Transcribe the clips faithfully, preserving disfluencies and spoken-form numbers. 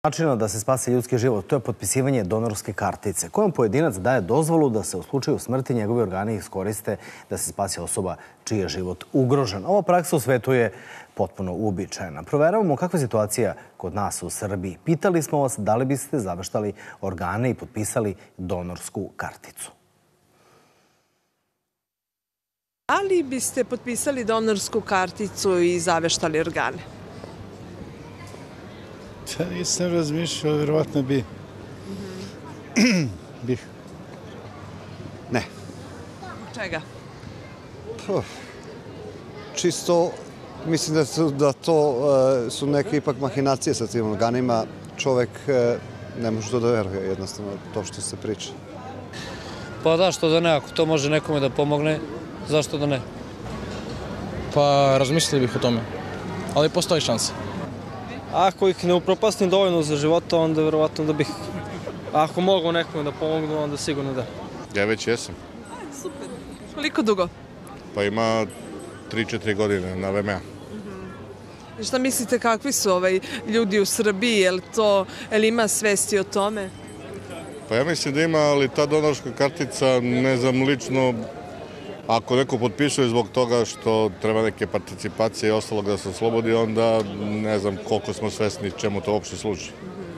Načina da se spase ljudski život, to je potpisivanje donorske kartice, kojom pojedinac daje dozvolu da se u slučaju smrti njegovi organi iskoriste da se spasi osoba čiji je život ugrožen. Ova praksa u svetu je potpuno uobičajena. Proveravamo kakva je situacija kod nas u Srbiji. Pitali smo vas da li biste zaveštali organe i potpisali donorsku karticu. Da li biste potpisali donorsku karticu i zaveštali organe? Da nisam razmišljao, vjerovatno bi. Bih. Ne. Čega? Čisto, mislim da, su, da to uh, su neke ipak mahinacije sa tim organima. Čovek uh, ne može to da veruje, jednostavno, to što se priča. Pa da, što da ne, ako to može nekome da pomogne, zašto da ne? Pa razmislili bih o tome, ali postoji šansa. Ako ih ne upropastim dovoljno za života, onda verovatno da bih, ako mogu nekome da pomognu, onda sigurno da. Ja već jesam. Super. Koliko dugo? Pa ima tri četiri godine na V M A. I šta mislite, kakvi su ovaj ljudi u Srbiji? Je li to, je li ima svesti o tome? Pa ja mislim da ima, ali ta donorska kartica, ne znam lično, ako neko potpisuje zbog toga što treba neke participacije i ostalog da se oslobodi, onda ne znam koliko smo svesni čemu to uopšte služi.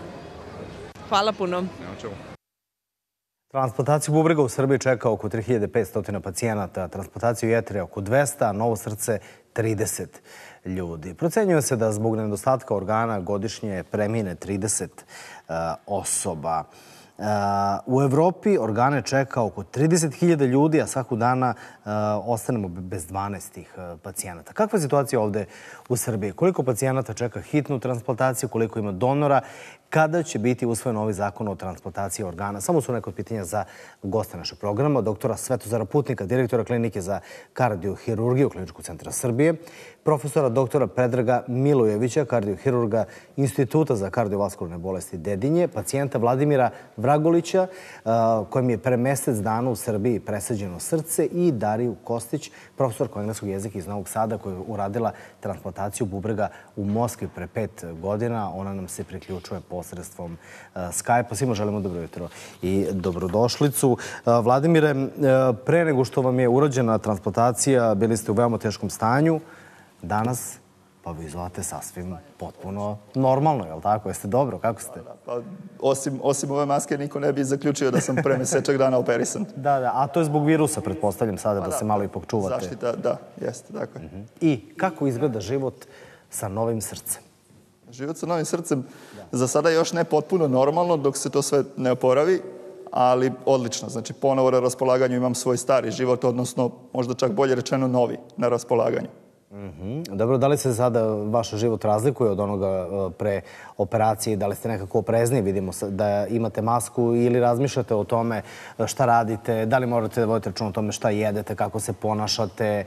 Hvala puno. Nema čemu. Transplantaciju bubrega u Srbiji čeka oko tri hiljade petsto pacijenata, transplantaciju jetre oko dvesta, a novo srce trideset ljudi. Procenjuje se da zbog nedostatka organa godišnje premine trideset uh, osoba. Uh, u Evropi organe čeka oko trideset hiljada ljudi, a svakog dana uh, ostanemo bez dvanaest tih uh, pacijenata. Kakva je situacija ovde u Srbiji? Koliko pacijenata čeka hitnu transplantaciju, koliko ima donora, kada će biti usvojen novi zakon o transplantaciji organa? Samo su neko od pitanja za goste našeg programa, doktora Svetozara Putnika, direktora klinike za kardiohirurgiju Kliničkog centra Srbije, profesora doktora Predraga Milojevića, kardiohirurga Instituta za kardiovaskularne bolesti Dedinje, pacijenta Vladimira Vragolića, kojem je pre mesec dana u Srbiji presađeno srce, i Dariju Kostić, profesorku engleskog jezika iz Novog Sada, koja je uradila transplantaciju bubrega u Moskvi pre pet godina. Ona nam se priključuje posredstvom Skype-a. Svima želimo dobro jutro i dobrodošlicu. Vladimire, pre nego što vam je urađena transplantacija, bili ste u veoma teškom stanju. Danas pa vi izgledate sasvim potpuno normalno, je li tako? Jeste dobro? Kako ste? Pa, osim, osim ove maske, niko ne bi zaključio da sam pre mesečak dana operisan. Da, da. A to je zbog virusa, pretpostavljam sada, da se malo ipak čuvate. Zaštita, da, jeste, tako je. I kako izgleda život sa novim srcem? Život sa novim srcem za sada još ne potpuno normalno, dok se to sve ne oporavi, ali odlično. Znači, ponovo na raspolaganju imam svoj stari život, odnosno možda čak bolje rečeno novi na raspolaganju. Dobro, da li se sada vaš život razlikuje od onoga pre operacije? Da li ste nekako oprezniji? Vidimo da imate masku, ili razmišljate o tome šta radite? Da li morate da vodite račun o tome šta jedete, kako se ponašate,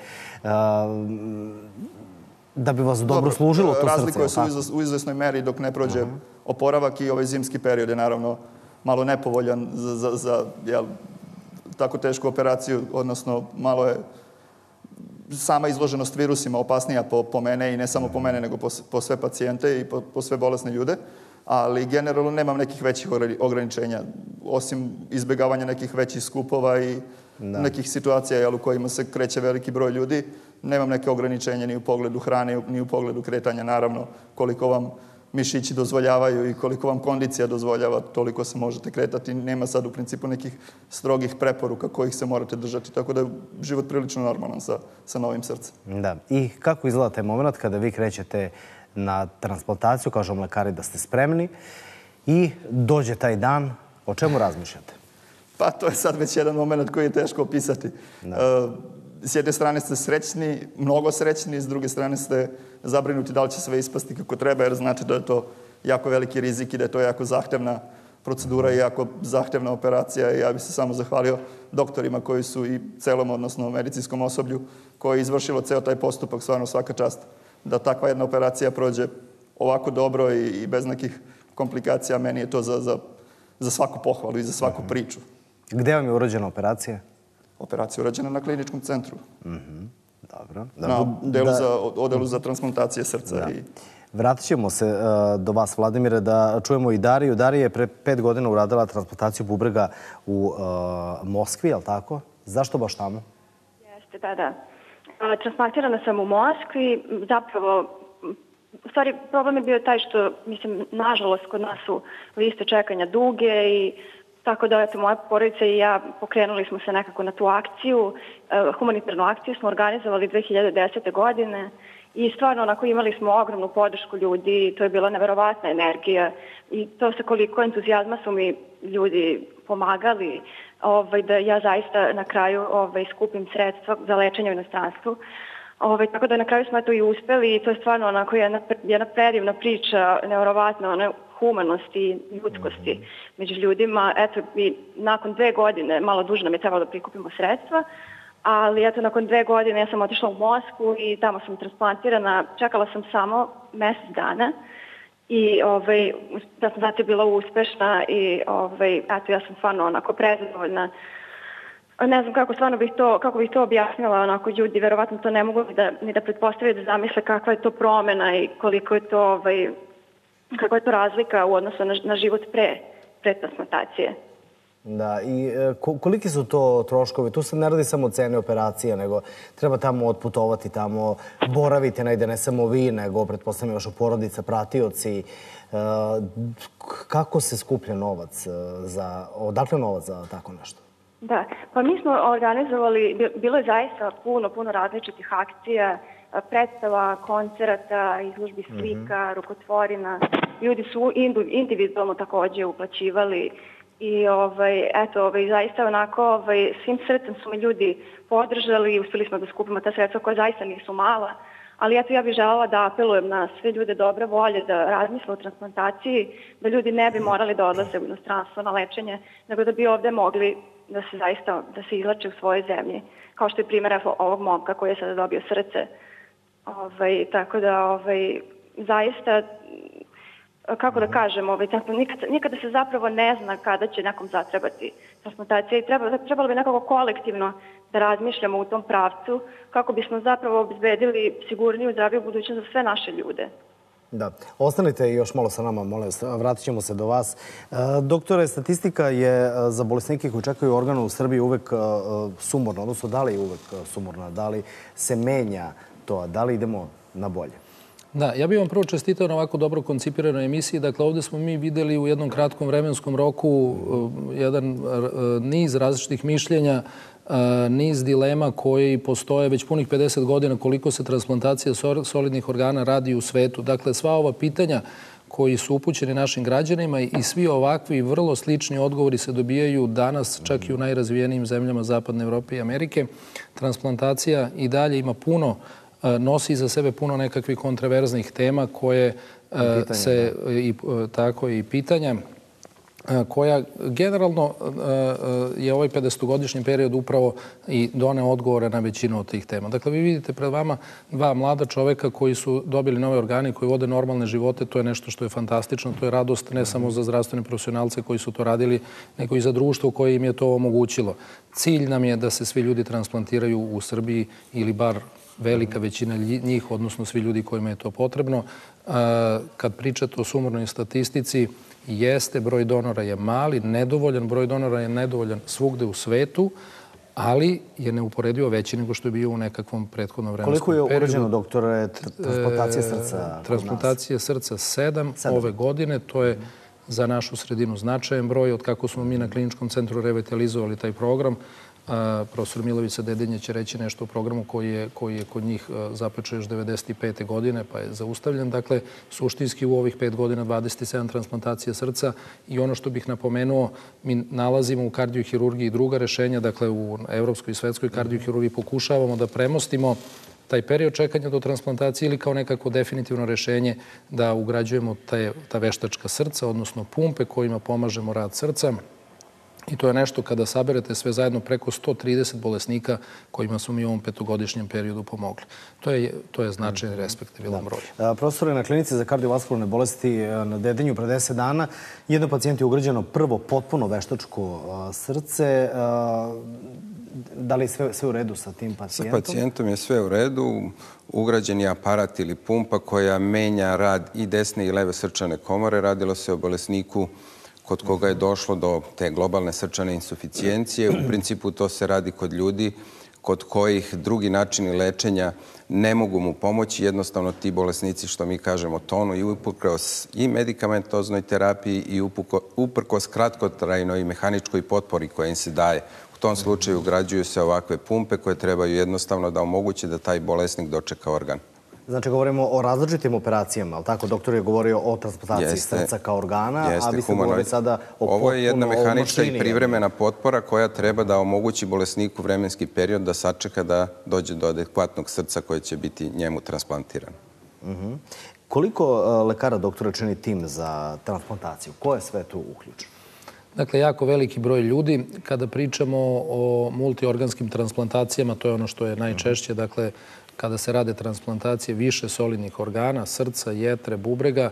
da bi vas dobro služilo to srce? Razlikuje se u izvesnoj meri dok ne prođe oporavak, i ovaj zimski period je naravno malo nepovoljan za tako tešku operaciju, odnosno malo je sama izloženost virusima opasnija po mene, i ne samo po mene, nego po sve pacijente i po sve bolesne ljude. Ali generalno nemam nekih većih ograničenja, osim izbjegavanja nekih većih skupova i nekih situacija u kojima se kreće veliki broj ljudi. Nemam neke ograničenja ni u pogledu hrane, ni u pogledu kretanja. Naravno, koliko vam mišići dozvoljavaju i koliko vam kondicija dozvoljava, toliko se možete kretati. Nema sad u principu nekih strogih preporuka kojih se morate držati, tako da je život prilično normalan sa novim srcem. Da. I kako izgleda taj moment kada vi krećete na transplantaciju, kažu vam lekari da ste spremni, i dođe taj dan, o čemu razmišljate? Pa to je sad već jedan moment koji je teško opisati. S jedne strane ste srećni, mnogo srećni, s druge strane ste zabrinuti da li će sve ispasti kako treba, jer znate da je to jako veliki rizik i da je to jako zahtevna procedura i jako zahtevna operacija. I ja bih se samo zahvalio doktorima koji su, i celom, odnosno medicinskom osoblju, koji je izvršilo ceo taj postupak, stvarno svaka čast. Da takva jedna operacija prođe ovako dobro i bez nekih komplikacija, meni je to za svaku pohvalu i za svaku priču. Gde vam je urađena operacija? Operacija je urađena na kliničkom centru. Dobro. Na odelu za transplantacije srca. Vratit ćemo se do vas, Vladimire, da čujemo i Dariju. Darija je pre pet godina uradila transplantaciju bubrega u Moskvi, je li tako? Zašto baš tamo? Jeste, da, da. Transplantirana sam u Moskvi. Zapravo, u stvari, problem je bio taj što, mislim, nažalost, kod nas su liste čekanja duge i tako da, eto, moja porodica i ja pokrenuli smo se nekako na tu akciju. Humanitarnu akciju smo organizovali dve hiljade desete. godine i stvarno onako imali smo ogromnu podršku ljudi, to je bila neverovatna energija i to sa koliko entuzijazma su mi ljudi pomagali ovaj, da ja zaista na kraju ovaj, skupim sredstva za lečenje u inostranstvu. Ovaj, tako da na kraju smo to i uspeli i to je stvarno onako jedna, jedna predivna priča, neverovatna ona humanosti i ljudskosti među ljudima. Eto, i nakon dve godine, malo duže nam je trebalo da prikupimo sredstva, ali eto, nakon dve godine ja sam otišla u Moskvu i tamo sam transplantirana. Čekala sam samo mesec dana i ovaj, transplantacija je bila uspešna i ovaj, eto, ja sam stvarno onako prezadovoljna. Ne znam kako stvarno bih to, kako bih to objasnila, onako ljudi verovatno to ne mogu da, ni da pretpostavljaju da zamisle kakva je to promena i koliko je to, ovaj, kakva je to razlika u odnosu na, na život pre, pre transplantacije. Da, i koliki su to troškovi? Tu se ne radi samo o ceni operacije, nego treba tamo otputovati, tamo boraviti negde, ne samo vi, nego pretpostavljam vaša porodica, pratioci. Kako se skuplja novac za, odakle novac za tako nešto? Da, pa mi smo organizovali, bilo je zaista puno, puno različitih akcija, predstava, koncerata, izložbi slika, rukotvorina. Ljudi su individualno takođe uplaćivali i ovaj, eto, ovaj, zaista onako ovaj, svim srcem su me ljudi podržali i uspeli smo da skupimo ta sredstva koja zaista nisu mala. Ali eto, ja bih želela da apelujem na sve ljude dobre volje da razmisle o transplantaciji, da ljudi ne bi morali da odlaze u inostranstvo na lečenje, nego da bi ovde mogli da se zaista, da se izleče u svojoj zemlji. Kao što je primjer ovog momka koji je sada dobio srce. Ovaj, tako da, ovaj, zaista, kako da kažem, ovaj, nikada, nikada se zapravo ne zna kada će nekom zatrebati transplantacija i treba, trebalo bi nekako kolektivno da razmišljamo u tom pravcu kako bismo zapravo obezbedili sigurniju, zdraviju budućnost za sve naše ljude. Da. Ostanite još malo sa nama, molim vas. Vratit ćemo se do vas. Doktore, statistika je za bolesnike koji čekaju organa u Srbiji uvek sumorna, odnosno da li je uvek sumorna, da li se menja to, da li idemo na bolje? Da, ja bih vam prvo čestitao na ovako dobro koncipiranoj emisiji. Dakle, ovde smo mi videli u jednom kratkom vremenskom roku jedan niz različitih mišljenja, niz dilema koji postoje već punih pedeset godina koliko se transplantacija solidnih organa radi u svetu. Dakle, sva ova pitanja koji su upućeni našim građanima i svi ovakvi vrlo slični odgovori se dobijaju danas čak i u najrazvijenijim zemljama Zapadne Evrope i Amerike. Transplantacija i dalje ima puno, nosi iza sebe puno nekakvih kontraverznih tema koje se, i, tako i pitanja, koja generalno je ovaj pedesetogodišnji period upravo i doneo odgovore na većinu od tih tema. Dakle, vi vidite pred vama dva mlada čoveka koji su dobili nove organe, koji vode normalne živote. To je nešto što je fantastično. To je radost ne samo za zdravstvene profesionalce koji su to radili, nego i za društvo koje im je to omogućilo. Cilj nam je da se svi ljudi transplantiraju u Srbiji ili bar velika većina njih, odnosno svi ljudi kojima je to potrebno. Kad pričate o sumornoj statistici, jeste, broj donora je mali, nedovoljan, broj donora je nedovoljan svugde u svetu, ali je neuporedivo veći nego što je bio u nekakvom prethodnom vremenskom periodu. Koliko je urađeno, doktore, transplantacije srca? Transplantacije srca sedam ove godine, to je za našu sredinu značajan broj. Od kako smo mi na Kliničkom centru revitalizovali taj program, profesor Milovica Dedinje će reći nešto o programu koji je, koji je kod njih započeo još devedeset pete. godine, pa je zaustavljen. Dakle, suštinski u ovih pet godina dvadeset sedam transplantacija srca i ono što bih napomenuo, mi nalazimo u kardiohirurgiji druga rešenja, dakle u evropskoj i svetskoj kardiohirurgiji pokušavamo da premostimo taj period čekanja do transplantacije ili kao nekako definitivno rešenje da ugrađujemo te, ta veštačka srca, odnosno pumpe kojima pomažemo rad srca. I to je nešto kada saberete sve zajedno preko sto trideset bolesnika kojima smo mi u ovom petogodišnjem periodu pomogli. To je, to je značajan respektibilan broj. Profesore, na klinici za kardiovaskularne bolesti na Dedinju pre deset dana jedno pacijent je ugrađeno prvo potpuno veštačko srce. Da li je sve, sve u redu sa tim pacijentom? Sa pacijentom je sve u redu. Ugrađen je aparat ili pumpa koja menja rad i desne i leve srčane komore. Radilo se o bolesniku kod koga je došlo do te globalne srčane insuficijencije. U principu to se radi kod ljudi kod kojih drugi načini lečenja ne mogu mu pomoći. Jednostavno ti bolesnici, što mi kažemo, tonu i uprkos i medikamentoznoj terapiji i uprkos kratkotrajnoj i mehaničkoj potpori koja im se daje. U tom slučaju ugrađuju se ovakve pumpe koje trebaju jednostavno da omoguće da taj bolesnik dočeka organ. Znači, govorimo o različitim operacijama, ali tako? Doktor je govorio o transplantaciji srca kao organa, a vi ste govorili sada o potpuno Ovo je jedna mehanička i privremena potpora koja treba da omogući bolesniku vremenski period da sačeka da dođe do adekvatnog srca koje će biti njemu transplantirano. Koliko lekara, doktore, čini tim za transplantaciju? Ko je sve tu uključen? Dakle, jako veliki broj ljudi. Kada pričamo o multiorganskim transplantacijama, to je ono što je najčešće, dakle, kada se rade transplantacije više solidnih organa, srca, jetre, bubrega,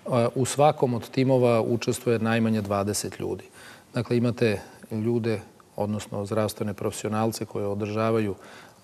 u svakom od timova učestvuje najmanje dvadeset ljudi. Dakle, imate ljude, odnosno zdravstvene profesionalce koje održavaju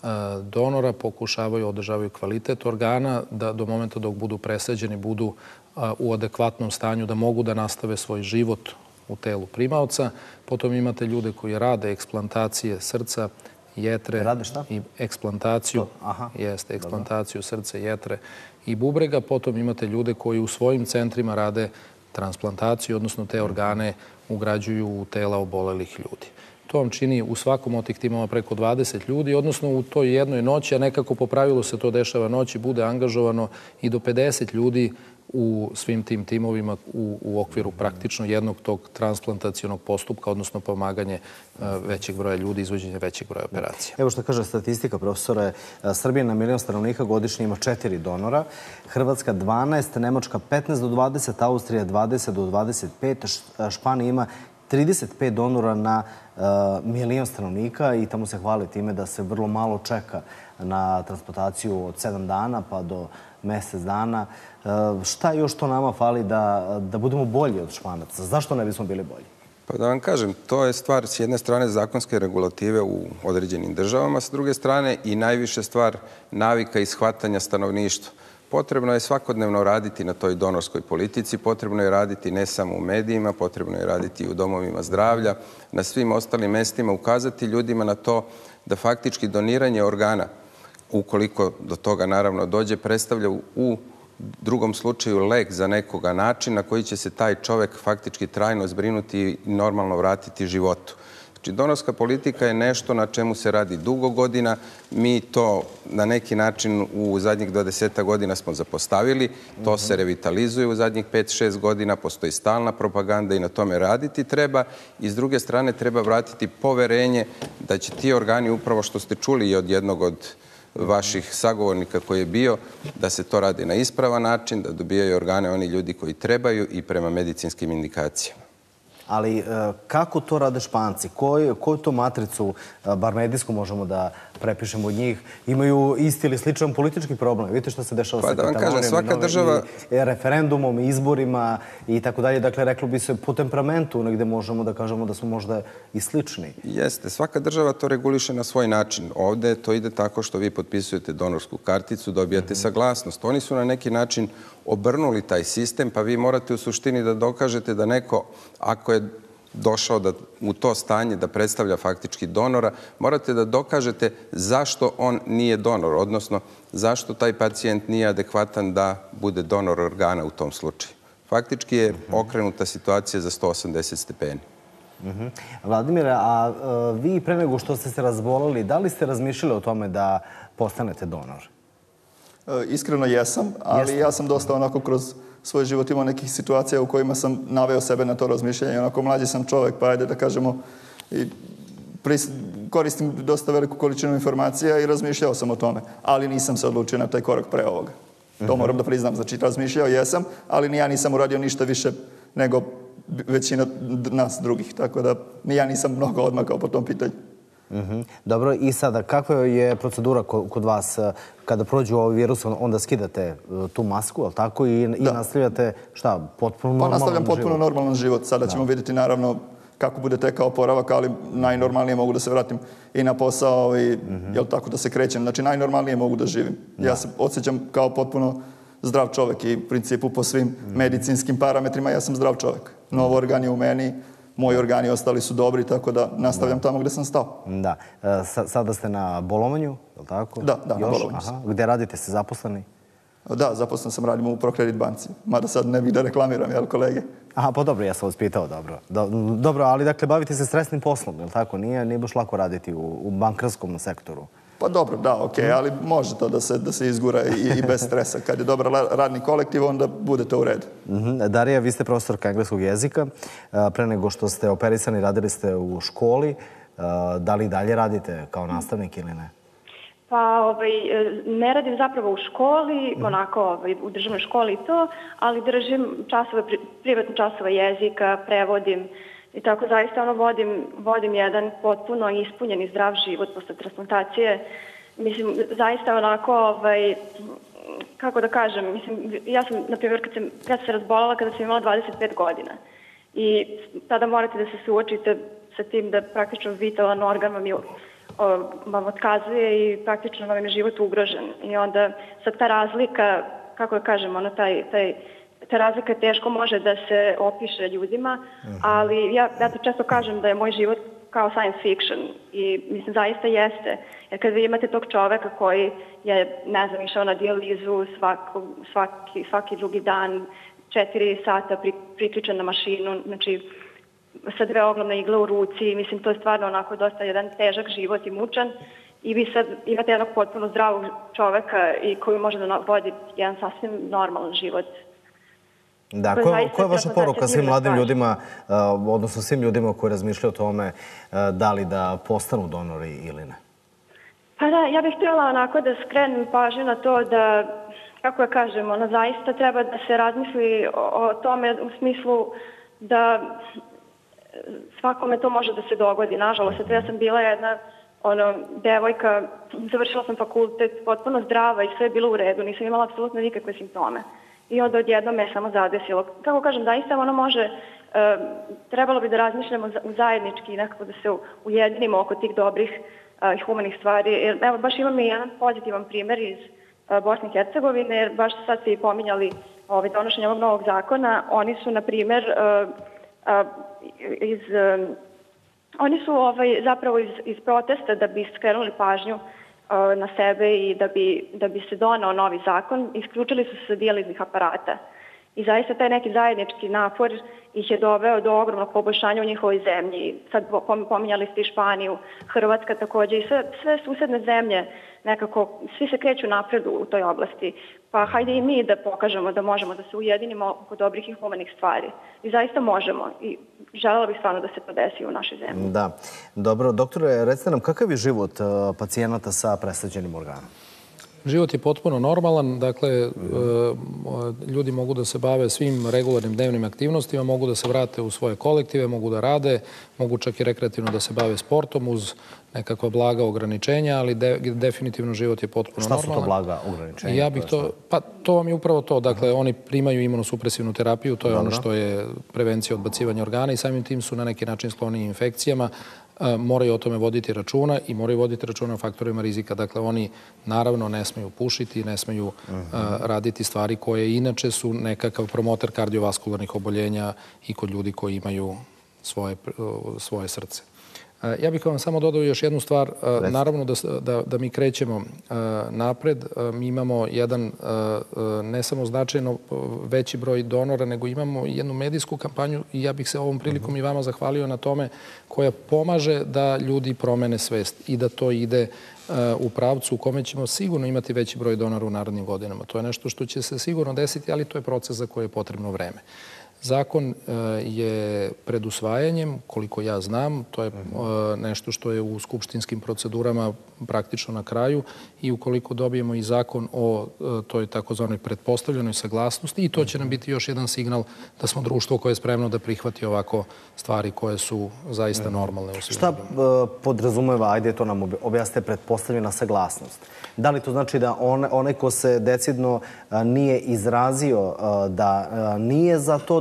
donora, pokušavaju održavaju kvalitet organa, da do momenta dok budu presađeni budu u adekvatnom stanju, da mogu da nastave svoj život u telu primaoca. Potom imate ljude koji rade eksplantacije srca, jetre i eksplantaciju, jeste, eksplantaciju srca, jetre i bubrega. Potom imate ljude koji u svojim centrima rade transplantaciju, odnosno te organe ugrađuju u tela obolelih ljudi. To vam čini u svakom od tih timova preko dvadeset ljudi, odnosno u toj jednoj noći, a nekako po pravilu se to dešava noći, bude angažovano i do pedeset ljudi u svim tim timovima u, u okviru praktično jednog tog transplantacionog postupka, odnosno pomaganje većeg broja ljudi, izvođenje većeg broja operacija. Evo što kaže statistika, profesore. Srbija na milion stanovnika godišnje ima četiri donora, Hrvatska dvanaest, Nemačka petnaest do dvadeset, Austrija dvadeset do dvadeset pet, Španija ima trideset pet donora na uh, milion stanovnika i tamo se hvali time da se vrlo malo čeka na transplantaciju od sedam dana pa do mesec dana. Uh, šta još to nama fali da, da budemo bolji od Španaca? Zašto ne bismo bili bolji? Pa da vam kažem, to je stvar s jedne strane zakonske regulative u određenim državama, s druge strane i najviše stvar navika i shvatanja stanovništva. Potrebno je svakodnevno raditi na toj donorskoj politici, potrebno je raditi ne samo u medijima, potrebno je raditi i u domovima zdravlja, na svim ostalim mestima, ukazati ljudima na to da faktički doniranje organa, ukoliko do toga naravno dođe, predstavlja u drugom slučaju lek za nekoga način na koji će se taj čovek faktički trajno zbrinuti i normalno vratiti životu. Znači, donorska politika je nešto na čemu se radi dugo godina. Mi to na neki način u zadnjih dvadeset godina smo zapostavili. To se revitalizuje u zadnjih pet šest godina. Postoji stalna propaganda i na tome raditi treba. I s druge strane treba vratiti poverenje da će ti organi, upravo što ste čuli i od jednog od vaših sagovornika koji je bio, da se to radi na ispravan način, da dobijaju organe oni ljudi koji trebaju i prema medicinskim indikacijama. Ali kako to rade Španci? Koju, koju to matricu, bar medijsku, možemo da prepišemo od njih? Imaju isti ili sličan politički problem? Vidite što se dešava sa Katalonijom, referendumom, izborima i tako dalje. Dakle, reklo bi se po temperamentu, negde možemo da kažemo da smo možda i slični. Jeste. Svaka država to reguliše na svoj način. Ovde to ide tako što vi potpisujete donorsku karticu, dobijate saglasnost. Oni su na neki način obrnuli taj sistem, pa vi morate u suštini da dokažete da neko, ako je došao da, u to stanje da predstavlja faktički donora, morate da dokažete zašto on nije donor, odnosno zašto taj pacijent nije adekvatan da bude donor organa u tom slučaju. Faktički je okrenuta situacija za sto osamdeset stepeni. Uh-huh. Vladimire, a uh, vi pre nego što ste se razboleli, da li ste razmišljali o tome da postanete donor? Iskreno jesam, ali ja sam dosta onako kroz svoj život imao nekih situacija u kojima sam naveo sebe na to razmišljanje. Onako mlađi sam čovjek, pa ajde da kažemo, i koristim dosta veliku količinu informacija i razmišljao sam o tome, ali nisam se odlučio na taj korak pre ovoga. To moram da priznam. Znači, razmišljao jesam, ali ni ja nisam uradio ništa više nego većina nas drugih. Tako da ni ja nisam mnogo odmakao po tom pitanju. Uh-huh. Dobro, i sada, kakva je procedura kod vas kada prođu ovaj virus, onda skidate tu masku, ali tako, i, i nastavljate šta, potpuno normalan život? Pa nastavljam potpuno normalan život. Sada ćemo vidjeti, naravno, kako bude tekao oporavak, ali najnormalnije mogu da se vratim i na posao i jel tako da se krećem. Znači najnormalnije mogu da živim. Ja se osjećam kao potpuno zdrav čovek i u principu po svim medicinskim parametrima ja sam zdrav čovek. Novo organ je u meni, moji organi ostali su dobri, tako da nastavljam tamo gde sam stao. Da. Sada ste na bolovanju, je li tako? Da, da, na bolovanju sam. Gde radite, ste zaposleni? Da, zaposlen sam, radim u Prokredit banci. Mada sad ne bih da reklamiram, jel, kolege? Aha, pa dobro, ja sam vas pitao, dobro. Dobro, ali dakle, bavite se stresnim poslom, je li tako? Nije baš lako raditi u bankarskom sektoru. Pa dobro, da, okej, ali može to da se izgura i bez stresa. Kad je dobar radni kolektiv, onda bude to u redu. Darija, vi ste profesorka engleskog jezika. Pre nego što ste operisani, radili ste u školi. Da li dalje radite kao nastavnik ili ne? Pa ne radim zapravo u školi, onako u državnoj školi i to, ali držim časove, privatne časove jezika, prevodim i tako zaista ono vodim jedan potpuno ispunjen i zdrav život posle transplantacije. Mislim, zaista onako, kako da kažem, mislim, ja sam, na primjer, kad sam se razbolala kada sam imala dvadeset pet godina i tada morate da se suočite sa tim da praktično vitalan organ vam je vam otkazuje i praktično vam je život ugrožen. I onda sad ta razlika, kako da kažem, ono, taj, taj, ta razlika teško može da se opiše ljudima, ali ja, ja to često kažem da je moj život kao science fiction i mislim zaista jeste. Jer kad vi imate tog čoveka koji je, ne znam, išao na dijalizu svako, svaki, svaki drugi dan, četiri sata pri, priključen na mašinu, znači sa dve ogromne igle u ruci, mislim, to je stvarno onako dosta jedan težak život i mučan i vi sad imate jednog potpuno zdravog čoveka i koji može da vodi jedan sasvim normalan život. Da, koja je vaša poruka svim mladim ljudima, odnosno svim ljudima koji razmišljaju o tome da li da postanu donori ili ne? Pa da, ja bih htjela onako da skrenem pažnju na to da, kako ja kažem, ono zaista treba da se razmisli o tome u smislu da svakome to može da se dogodi. Nažalost, ja sam bila jedna ono, devojka, završila sam fakultet, potpuno zdrava i sve je bilo u redu, nisam imala apsolutno nikakve simptome. I onda odjednom me samo zadesilo. Kako kažem, zaista ono može, trebalo bi da razmišljamo zajednički i nekako da se ujedinimo oko tih dobrih i humanih stvari. Jer, evo, baš imam i jedan pozitivan primjer iz Bosne i Hercegovine, jer baš sad ste i pominjali donošenje ovog novog zakona. Oni su, na primjer, iz, oni su ovaj, zapravo iz, iz protesta da bi skrenuli pažnju uh, na sebe i da bi, da bi se donao novi zakon, isključili su se sa dijaliznih aparata. I zaista taj neki zajednički napor ih je doveo do ogromnog poboljšanja u njihovoj zemlji. Sad pominjali ste i Španiju, Hrvatska također i sve, sve susedne zemlje nekako, svi se kreću napred u toj oblasti. Pa hajde i mi da pokažemo da možemo da se ujedinimo oko dobrih i humanih stvari. I zaista možemo. I želela bih stvarno da se to desi u našoj zemlji. Da. Dobro, doktore, recite nam kakav je život pacijenata sa presađenim organom? Život je potpuno normalan, dakle, ljudi mogu da se bave svim regularnim dnevnim aktivnostima, mogu da se vrate u svoje kolektive, mogu da rade, mogu čak i rekreativno da se bave sportom uz nekakva blaga ograničenja, ali definitivno život je potpuno normalan. Šta su to blaga ograničenja? Ja bih to, pa to vam je upravo to, dakle, oni primaju imunosupresivnu terapiju, to je ono što je prevencija odbacivanja organa i samim tim su na neki način skloni infekcijama, moraju o tome voditi računa i moraju voditi računa o faktorima rizika. Dakle, oni naravno ne smeju pušiti, ne smeju raditi stvari koje inače su nekakav promoter kardiovaskularnih oboljenja i kod ljudi koji imaju svoje srce. Ja bih vam samo dodao još jednu stvar. Naravno da mi krećemo napred. Mi imamo jedan ne samo značajno veći broj donora, nego imamo jednu medijsku kampanju i ja bih se ovom prilikom i vama zahvalio na tome koja pomaže da ljudi promene svest i da to ide u pravcu u kome ćemo sigurno imati veći broj donora u narednim godinama. To je nešto što će se sigurno desiti, ali to je proces za koje je potrebno vreme. Zakon je pred usvajanjem, koliko ja znam, to je nešto što je u skupštinskim procedurama praktično na kraju i ukoliko dobijemo i zakon o toj takozvanoj pretpostavljenoj saglasnosti i to će nam biti još jedan signal da smo društvo koje je spremno da prihvati ovako stvari koje su zaista normalne u svijetu. Šta podrazumeva, ajde to nam objasnite, pretpostavljena saglasnost? Da li to znači da onaj ko se decidno nije izrazio da nije za to, da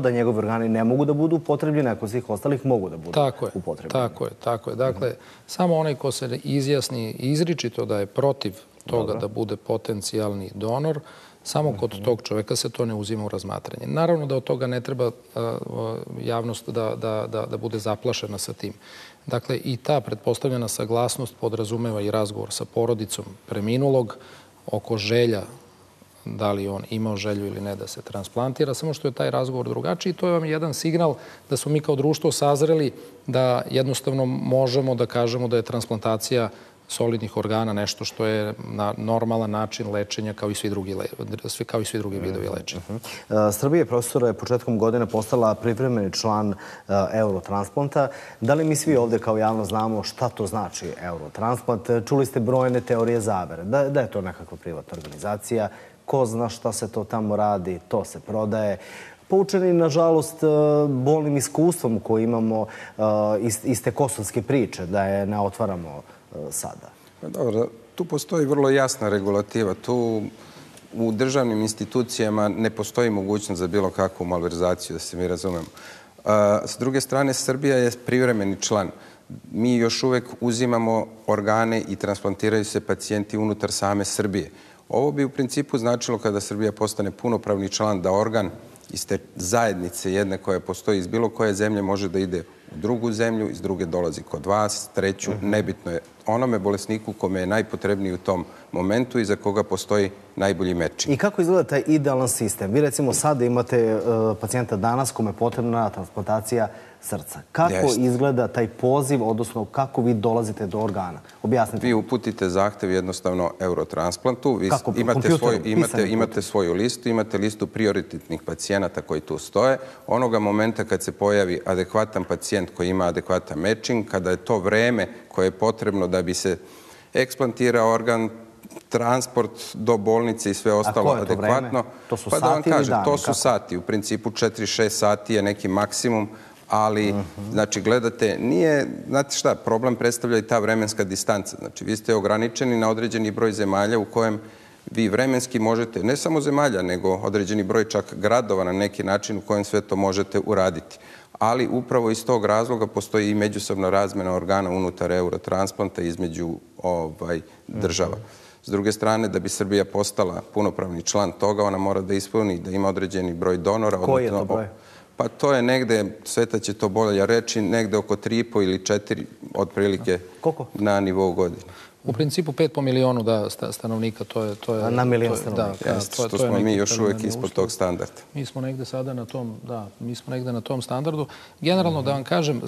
da njegovi organi ne mogu da budu upotrebljeni, ako svih ostalih mogu da budu upotrebljeni. Tako je, tako je. Dakle, samo onaj ko se izjasni izričito da je protiv toga da bude potencijalni donor, samo kod tog čoveka se to ne uzima u razmatranje. Naravno da od toga ne treba javnost da bude zaplašena sa tim. Dakle, i ta pretpostavljena saglasnost podrazumeva i razgovor sa porodicom preminulog oko želja, da li on imao želju ili ne da se transplantira, samo što je taj razgovor drugačiji. To je vam jedan signal da smo mi kao društvo sazreli da jednostavno možemo da kažemo da je transplantacija solidnih organa nešto što je na normalan način lečenja kao i svi drugi, kao i svi drugi vidovi lečenja. Srbija, profesora, je početkom godine postala privremeni član Eurotransplanta. Da li mi svi ovde kao javno znamo šta to znači Eurotransplant? Čuli ste brojne teorije zavere. Da je to nekakva privatna organizacija, ko zna šta se to tamo radi, to se prodaje. Poučeni, nažalost, bolnim iskustvom koji imamo iz te kosovske priče, da je ne otvaramo sada. Dobro, tu postoji vrlo jasna regulativa. Tu u državnim institucijama ne postoji mogućnost za bilo kakvu malverzaciju, da se mi razumemo. S druge strane, Srbija je privremeni član. Mi još uvek uzimamo organe i transplantiraju se pacijenti unutar same Srbije. Ovo bi u principu značilo kada Srbija postane punopravni član da organ iz te zajednice jedne koja postoji iz bilo koje zemlje može da ide u drugu zemlju, iz druge dolazi kod vas, treću, nebitno je onome bolesniku kome je najpotrebniji u tom momentu i za koga postoji najbolji matching. I kako izgleda taj idealan sistem? Vi recimo sada imate pacijenta danas kome je potrebna transplantacija srca. Kako izgleda taj poziv, odnosno kako vi dolazite do organa? Objasnite. Vi uputite zahtev jednostavno Eurotransplantu. Imate svoju listu, imate listu prioritetnih pacijenata koji tu stoje. Onoga momenta kad se pojavi adekvatan pacijent koji ima adekvatan matching, kada je to vreme koje je potrebno da bi se eksplantirao organ, transport do bolnice i sve ostalo adekvatno. To su sati ili dani? To su sati. U principu četiri do šest sati je neki maksimum, ali, znači, gledate, nije, znate šta, problem predstavlja i ta vremenska distanca. Znači, vi ste ograničeni na određeni broj zemalja u kojem vi vremenski možete, ne samo zemalja, nego određeni broj čak gradova na neki način u kojem sve to možete uraditi. Ali upravo iz tog razloga postoji i međusobna razmena organa unutar Eurotransplanta između država. S druge strane, da bi Srbija postala punopravni član toga, ona mora da ispuni, da ima određeni broj donora. Koji je to broj? Pa to je negde, Sveta će to bolje reći, negde oko tri i po ili četiri otprilike na nivou godine. U principu pet po milionu stanovnika, to je... Na milion stanovnika. Što smo mi još uvek ispod tog standarda. Mi smo negde sada na tom, da, mi smo negde na tom standardu. Generalno, da vam kažem,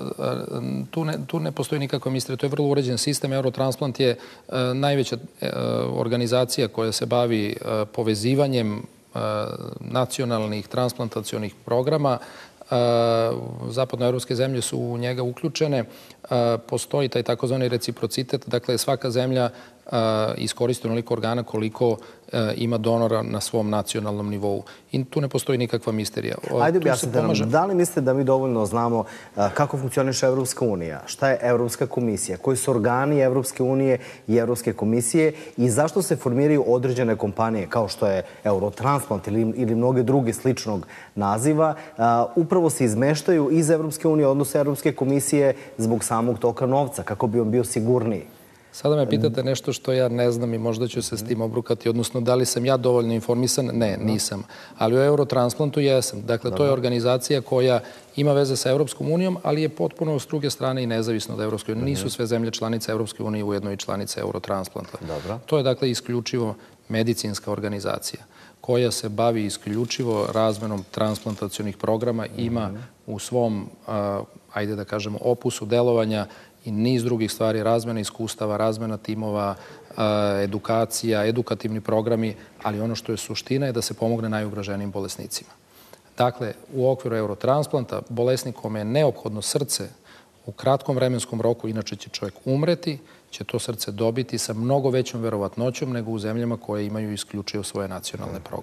tu ne postoji nikakva misterija, to je vrlo uređen sistem. Eurotransplant je najveća organizacija koja se bavi povezivanjem nacionalnih transplantacionih programa. Zapadnoevropske zemlje su u njega uključene. Postoji taj takozvani reciprocitet. Dakle, svaka zemlja iskoristi onoliko organa koliko ima donora na svom nacionalnom nivou. I tu ne postoji nikakva misterija. Ajde objasnite nam, da li mislite da mi dovoljno znamo kako funkcioniše Evropska unija? Šta je Evropska komisija? Koji su organi Evropske unije i Evropske komisije? I zašto se formiraju određene kompanije kao što je Eurotransplant ili mnoge druge sličnog naziva? Upravo se izmeštaju iz Evropske unije, odnosno Evropske komisije, zbog samog toka novca, kako bi on bio sigurniji. Sada me pitate nešto što ja ne znam i možda ću se s tim obrukati, odnosno da li sam ja dovoljno informisan? Ne, nisam. Ali u Eurotransplantu jesam. Dakle, to je organizacija koja ima veze sa Evropskom unijom, ali je potpuno s druge strane i nezavisno od Evropske unije. Nisu sve zemlje članice Evropske unije ujedno i članice Eurotransplanta. To je dakle isključivo medicinska organizacija koja se bavi isključivo razmenom transplantacionih programa, ima u svom, ajde da kažemo, opusu delovanja i niz drugih stvari, razmena iskustava, razmena timova, edukacija, edukativni programi, ali ono što je suština je da se pomogne najugroženijim bolesnicima. Dakle, u okviru Eurotransplanta bolesnik kome je neophodno srce u kratkom vremenskom roku, inače će čovjek umreti, će to srce dobiti sa mnogo većom verovatnoćom nego u zemljama koje imaju isključivo svoje nacionalne programe.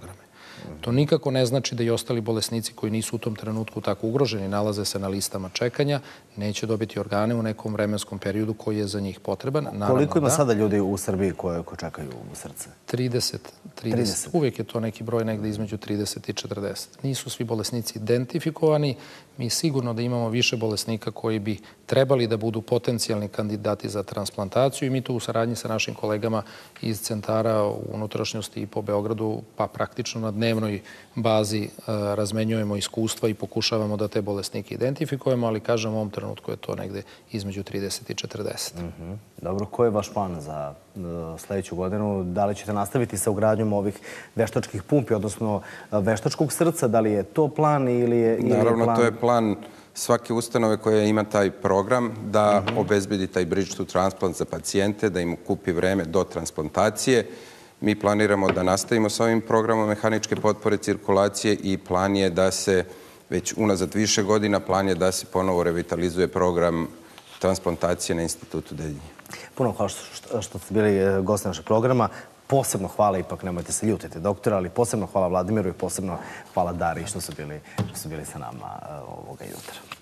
To nikako ne znači da i ostali bolesnici koji nisu u tom trenutku tako ugroženi, nalaze se na listama čekanja, neće dobiti organe u nekom vremenskom periodu koji je za njih potreban. Koliko ima sada ljudi u Srbiji koje čekaju u srce? trideset. trideset. Uvijek je to neki broj negde između trideset i četrdeset. Nisu svi bolesnici identifikovani. Mi sigurno da imamo više bolesnika koji bi trebali da budu potencijalni kandidati za transplantaciju i mi tu u saradnji sa našim kolegama iz centara u unutrašnjosti i po Beogradu, pa praktično na dnevnoj bazi razmenjujemo iskustva i pokušavamo da te bolesnike identifikujemo, ali kažem u ovom trenutku je to negde između trideset i četrdeset. Dobro, koji je vaš plan za sledeću godinu? Da li ćete nastaviti sa ugradnjom ovih veštačkih pumpi, odnosno veštačkog srca? Da li je to plan ili je plan... Naravno, to je plan svake ustanove koja ima taj program da obezbedi taj bridge to transplant za pacijente, da im kupi vreme do transplantacije. Mi planiramo da nastavimo sa ovim programom mehaničke potpore cirkulacije i plan je da se već unazad više godina plan je da se ponovo revitalizuje program transplantacije na Institutu Dedinje. Puno hvala što ste bili gosti našeg programa. Posebno hvala, ipak nemojte se ljutiti, doktora, ali posebno hvala Vladimiru i posebno hvala Dari što su bili sa nama ovoga jutra.